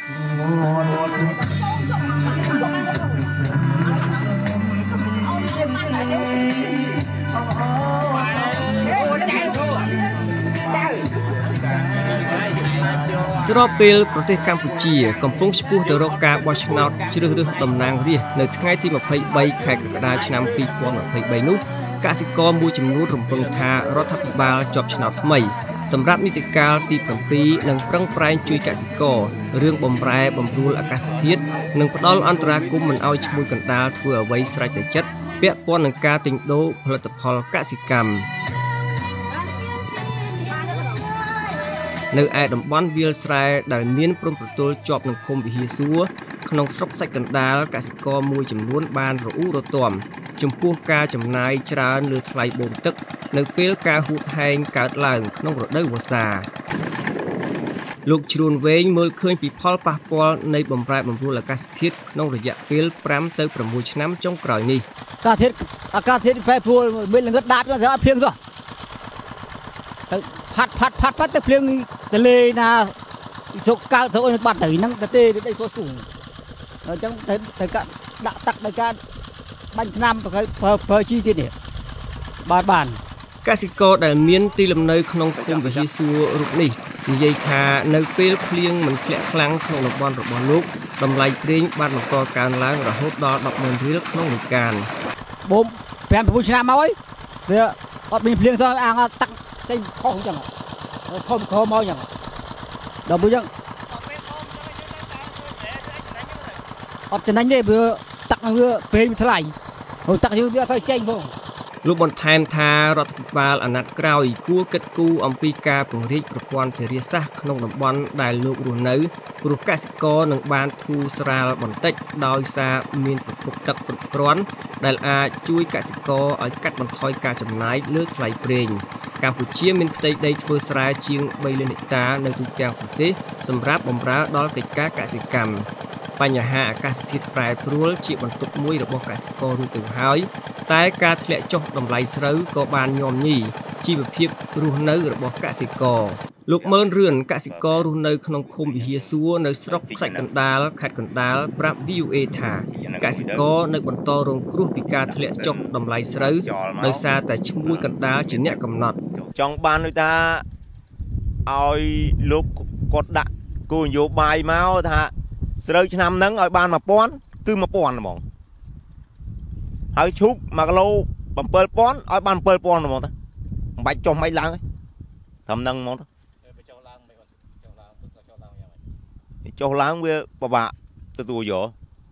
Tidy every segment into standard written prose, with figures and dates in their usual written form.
ស្របពេលប្រទេសកម្ពុជាកំពុងឆ្ពោះទៅរកការបោះឆ្នោតជ្រើសរើសតំណាងរាស្ត្រនៅថ្ងៃទី23ខែកក្កដាឆ្នាំ2023នោះកសិករមួយចំនួនរំពឹងថារដ្ឋាភិបាលជាប់ឆ្នោតថ្មីសម្រាប់នីតិកាលទី7នឹងប្រឹងប្រែងជួយកសិកររឿងបំរែបំរួលអាកាសធាតុនិងផ្ដល់អន្តរាគមន៍មិនឲ្យឈ្មួញកណ្ដាលធ្វើអ្វីស្រេចតែចិត្តពាក់ព័ន្ធនឹងការទិញដូរផលិតផលកសិកម្មនៅឯតំបន់វាលស្រែដែលមានព្រំប្រទល់ជាប់នឹងឃុំវិហារសួរក្នុងស្រុកសាច់កណ្ដាលកសិករមួយចំនួនបានរអ៊ូរទាំចំពោះការចំណាយច្រើនលើថ្លៃបូមទឹកនៅពេលការហួតហែងកើតឡើងក្នុងរដូវវស្សាលោកជ្រួនវែងមើលឃើញពីផលប៉ះពាល់នៃបំរែបំរួលអាកាសធាតុក្នុងរយៈពេល5ទៅ6ឆ្នាំចុងក្រោយនេះអាកាសធាតុប្រែប្រួលមានល្ងឹតដាច់ទៅអត់ភ្លៀងសោះទៅផាត់ទៅភ្លៀងទលេណាសុកកើតទៅបាត់ទៅហ្នឹងទៅទេដីសូស្គូអញ្ចឹងទៅដាក់ទឹកដោយការបាញ់ថ្នាំប្រើជីទៀតនេះបានកសិករដែលមានទីលំនៅក្នុងភូមិវិហារសួររូបនេះនិយាយថានៅពេលភ្លៀងមិនធ្លាក់ខ្លាំងក្នុងតំបន់របស់លោកតម្លៃប្រេងបានបន្តកើនឡើងរហូតដល់ 10,000 រៀលក្នុងមួយកានបូម5-6ឆ្នាំមកវាអត់មានភ្លៀងសោះអាងទឹកចេញខុសអញ្ចឹងខំមកអញ្ចឹងដល់មួយអញ្ចឹងអត់ចំណេញទេវាទឹកនឹងវាពេញថ្លៃហើយទឹកយើងវាអត់ទៅចេញផងលោកបន្ថែមថារដ្ឋាភិបាលអាណត្តិក្រោយគួរគិតគូរអំពីការពង្រីកប្រព័ន្ធធារាសាស្ត្រក្នុងតំបន់ដែលលោករស់នៅព្រោះកសិករនឹងបានធូរស្រាលបន្តិចដោយសារមានប្រភពទឹកគ្រប់គ្រាន់ដែលអាចជួយកសិករឲ្យកាត់បន្ថយការចំណាយលើថ្លៃប្រេងកម្ពុជាមានផ្ទៃដីធ្វើស្រែជាង3 លានហិកតានៅទូទាំងប្រទេសសម្រាប់បម្រើដល់កិច្ចការកសិកម្មបញ្ហាអាកាសធាតុប្រែប្រួលជាបន្ទុកមួយរបស់កសិកររួចទៅហើយតែការធ្លាក់ចុះតម្លៃស្រូវក៏បានញោមញីជីវភាពរស់នៅរបស់កសិករលោកម៉ឺនរឿនកសិកររស់នៅក្នុងឃុំវិហារសួរនៅស្រុកខ្សាច់កណ្ដាលខេត្តកណ្ដាលប្រាប់ VOA ថាកសិករនៅបន្តរងគ្រោះពីការធ្លាក់ចុះតម្លៃស្រូវដោយសារតែឈ្មួញកណ្ដាលជាអ្នកកំណត់ចង់បានដូចថាឲ្យលោកគាត់ដាក់គោលនយោបាយមកថាស្រូវឆ្នាំហ្នឹងឲ្យបាន 1000 គឺ 1000 ហ្មងហើយឈូក1គីឡូ 7000ឲ្យបាន 7000 ហ្មងតាមិនបាច់ចុះមិនឡើងទេត្រឹមហ្នឹងហ្មងតាចុះឡើងវាពិបាកទទួលយក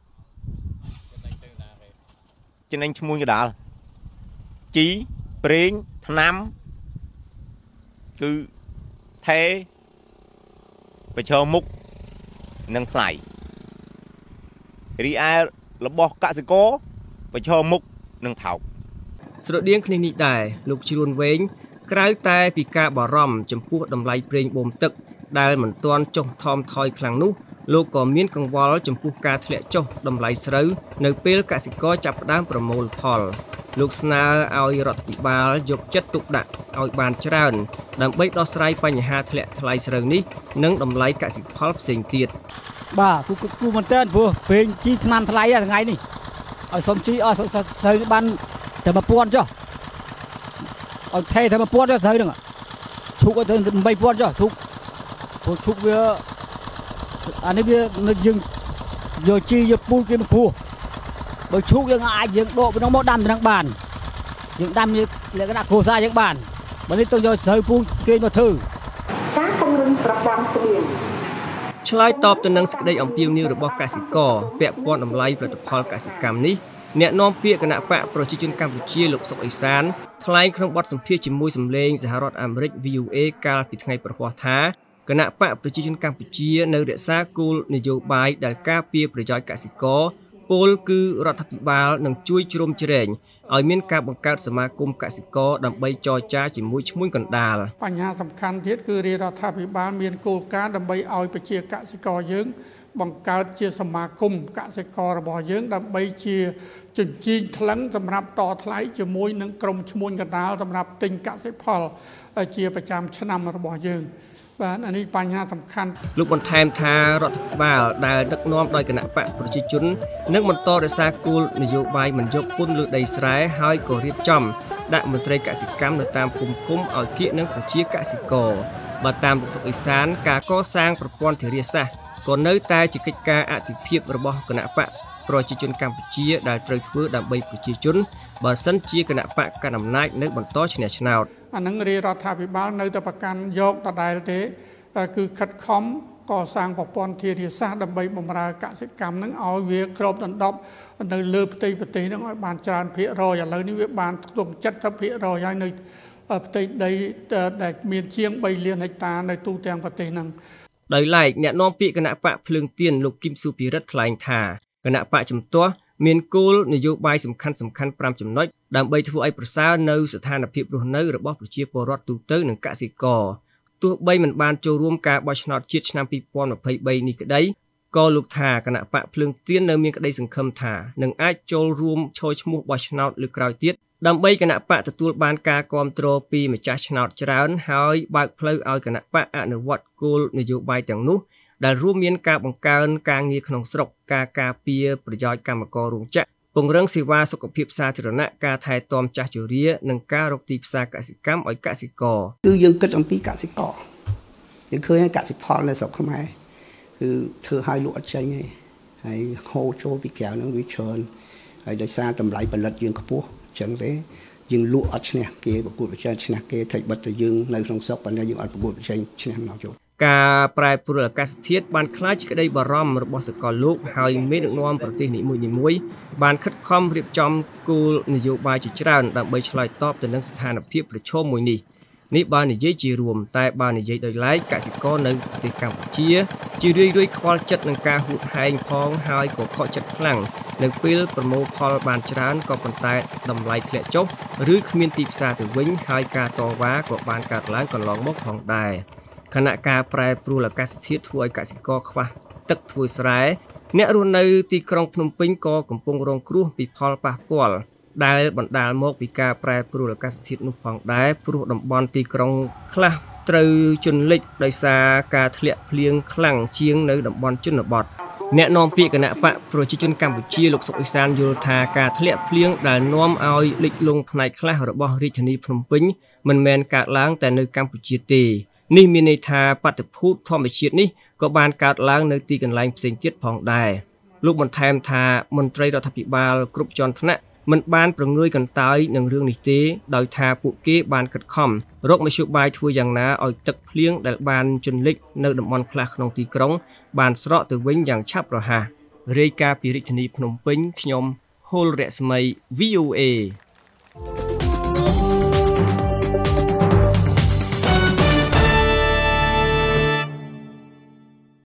ចំណេញឈ្មួញកដាលជីប្រេងថ្នាំគឺថេប្រឈមមុខនឹងថ្លៃរីឯរបស់កសិករប្រឈមមុខនឹងថោកស្រដៀងគ្នានេះដែរលោកជ្រួនវែងក្រៅតែពីការបារម្ភចំពោះតម្លៃប្រេងបូមទឹកដែលមិនទាន់ចុះថមថយខ្លាំងនោះលោកក៏មានកង្វល់ចំពោះការធ្លាក់ចុះតម្លៃស្រូវនៅពេលកសិករចាប់ផ្ដើមប្រមូលផលលោកស្នើឲ្យរដ្ឋាភិបាលយកចិត្តទុកដាក់ឲ្យបានច្រើនដើម្បីដោះស្រាយបញ្ហាធ្លាក់ថ្លៃស្រូវនេះនិងតម្លៃកសិផលផ្សេងទៀតបាទគូមែនតើព្រោះពេញជីថ្នាំថ្លៃថ្ងៃនេះឲ្យសុំជីអស់ត្រូវបានតែ 1000 ចុះឲ្យថេតែ 1000 ចុះត្រូវហ្នឹងឈូកឲ្យទៅ 8000 ចុះឈូកព្រោះឈូកវាអានេះវាយើងយកជីយកពូជគេមកពោះបើឈូកយើងអាចយើងដកពីនោះមកដាំទៅនឹងបានយើងដាំលក្ខណៈគ្រួសារយើងបានបើនេះទៅយកស្រូវពូជគេមកធ្វើការពង្រឹងប្រព័ន្ធភ្លៀងឆ្លើយតបទៅនឹងសេចក្តីអំពាវនាវរបស់កសិករពាក់ព័ន្ធតម្លៃផលិតផលកសិកម្មនេះអ្នកនាំពាក្យគណៈបកប្រជាជនកម្ពុជាលោកសុកអេសានថ្លែងក្នុងបទសម្ភាសន៍ជាមួយសម្លេងសហរដ្ឋអាមេរិក VOA កាលពីថ្ងៃប្រហ័សថាគណៈបកប្រជាជនកម្ពុជានៅរក្សាគោលនយោបាយដែលការពារប្រយោជន៍កសិករពលគឺរដ្ឋាភិបាលនឹងជួយជ្រោមជ្រែងឲ្យមានការបង្កើតសមាគមកសិករដើម្បីចរចាជាមួយឈ្មួញកណ្ដាលបញ្ហាសំខាន់ទៀតគឺរាជរដ្ឋាភិបាលមានគោលការណ៍ដើម្បីឲ្យប្រជាកសិករយើងបង្កើតជាសមាគមកសិកររបស់យើងដើម្បីជាជញ្ជីងថ្លឹងសម្រាប់តថ្លៃជាមួយនឹងក្រុមឈ្មួញកណ្ដាលសម្រាប់ទិញកសិផលជាប្រចាំឆ្នាំរបស់យើងបាទអានេះបញ្ហាសំខាន់លោកបន្ថែមថារដ្ឋបាលដែលដឹកនាំដោយគណៈបកប្រជាជននឹងបន្តរក្សាគោលនយោបាយមិនយកពន្ធលើដីស្រែហើយក៏រៀបចំដាក់មន្ត្រីកសិកម្មនៅតាមភូមិឃុំឲ្យគៀកនឹងប្រជាកសិករបើតាមលោកសុកអេសានការកសាងប្រព័ន្ធធារាសាស្ត្រក៏នៅតែជាកិច្ចការអតិភិបរបស់គណៈបកប្រជាជនកម្ពុជាដែលត្រូវធ្វើដើម្បីប្រជាជនបើសិនជាគណៈបកកណ្ដាលអំណាចនៅបន្តឈ្នះឆ្នោតអានឹងរាជរដ្ឋាភិបាលនៅតែប្រកាន់យកដដែលទេគឺខិតខំកសាងប្រព័ន្ធធារាសាស្ត្រដើម្បីបម្រើកសិកម្មនឹងឲ្យវាគ្របដណ្ដប់នៅលើផ្ទៃប្រទេសនឹងឲ្យបានច្រើនភាគរយឥឡូវនេះវាបានខ្ទង់ 70% ហើយនៅផ្ទៃដីដែលមានជាង 3 លានហិកតានៅទូទាំងប្រទេសនឹងដោយឡែកអ្នកនាំពាក្យគណៈបកភ្លើងទៀនលោកគឹមសុភិរិទ្ធថ្លែងថាគណៈបកជំទាស់មានគោលនយោបាយសំខាន់ៗ 5 ចំណុចដើម្បីធ្វើឲ្យប្រសើរនៅស្ថានភាពរស់នៅរបស់ប្រជាពលរដ្ឋទូទៅនិងកសិករទោះបីមិនបានចូលរួមការបោះឆ្នោតជាតិឆ្នាំ 2023 នេះក្តីក៏លោកថាគណៈបកភ្លើងទៀននៅមានក្តីសង្ឃឹមថានឹងអាចចូលរួមឈរឈ្មោះបោះឆ្នោតលើកក្រោយទៀតដើម្បីគណៈបកទទួលបានការគាំទ្រពីម្ចាស់ឆ្នោតច្រើនហើយបើកផ្លូវឲ្យគណៈបកអនុវត្តគោលនយោបាយទាំងនោះដែលរួមមានការបង្កើនការងារក្នុងស្រុកការការពារប្រយោជន៍កម្មកររោងចក្រពង្រឹងសេវាសុខភាពសាធារណៈការថែទាំចាស់ជរានិងការរកទីផ្សារកសិកម្មឲ្យកសិករគឺយើងគិតអំពីកសិករយើងឃើញកសិផលនៅស្រុកខ្មែរគឺធ្វើឲ្យលក់អត់ចេញទេហើយហូរចូលពីក្រៅនឹងវាច្រើនហើយដោយសារតម្លៃផលិតយើងខ្ពស់អញ្ចឹងទេយើងលក់អត់ឈ្នះគេប្រកួតប្រជែងឈ្នះគេថៃបិទទៅយើងនៅក្នុងស្រុកប៉ុន្តែយើងអត់ប្រកួតប្រជែងឈ្នះមកចូលការប្រែប្រួលអាកាសធាតុបានក្លាយជាក្តីបារម្ភរបស់សកលលោកហើយមេដឹកនាំប្រទេសនីមួយៗបានខិតខំរៀបចំគោលនយោបាយជាច្រើនដើម្បីឆ្លើយតបទៅនឹងស្ថានភាពប្រឈមមួយនេះបើនិយាយជារួមតែបើនិយាយដោយឡែកកសិករនៅប្រទេសកម្ពុជាជារឿយៗខ្វល់ចិត្តនឹងការហួតហែងផងហើយក៏ខកចិត្តខ្លាំងនៅពេលប្រមូលផលបានច្រើនក៏ប៉ុន្តែតម្លៃធ្លាក់ចុះឬគ្មានទីផ្សារទៅវិញហើយការតវ៉ាក៏បានកើតឡើងកន្លងមកផងដែរខណៈការប្រែប្រួលអាកាសធាតុធ្វើឲ្យកសិករខ្វះទឹកធ្វើស្រែអ្នករស់នៅទីក្រុងភ្នំពេញក៏កំពុងរងគ្រោះពីផលប៉ះពាល់ដែលបណ្ដាលមកពីការប្រែប្រួលអាកាសធាតុនោះផងដែរព្រោះតំបន់ទីក្រុងខ្លះត្រូវជន់លិចដោយសារការធ្លាក់ភ្លៀងខ្លាំងជាងនៅតំបន់ជនបទអ្នកនាំពាក្យគណៈបកប្រជាជនកម្ពុជាលោកសុកអេសានយល់ថាការធ្លាក់ភ្លៀងដែលនាំឲ្យលិចលង់ផ្នែកខ្លះរបស់រាជធានីភ្នំពេញមិនមែនកើតឡើងតែនៅកម្ពុជាទេនេះមានន័យថាបាតុភូតធម្មជាតិនេះក៏បានកើតឡើងនៅទីកន្លែងផ្សេងទៀតផងដែរលោកបន្ថែមថាមន្ត្រីរដ្ឋាភិបាលគ្រប់ជាន់ថ្នាក់មិនបានប្រងើយកន្តើយនឹងរឿងនេះទេដោយថាពួកគេបានខិតខំរកមធ្យោបាយធ្វើយ៉ាងណាឲ្យទឹកភ្លៀងដែលបានជន់លិចនៅតំបន់ខ្លះក្នុងទីក្រុងបានស្រកទៅវិញយ៉ាងឆាប់រហ័សរាយការណ៍ពីរាជធានីភ្នំពេញខ្ញុំហុលរស្មី VOA